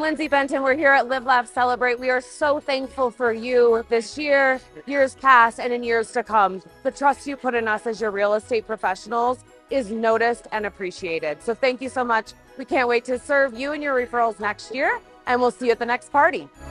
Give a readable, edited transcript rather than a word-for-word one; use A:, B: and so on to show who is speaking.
A: Lindsay Benton. We're here at Live.Laugh.Celebrate. We are so thankful for you this year, years past, and in years to come. The trust you put in us as your real estate professionals is noticed and appreciated. So thank you so much. We can't wait to serve you and your referrals next year, and we'll see you at the next party.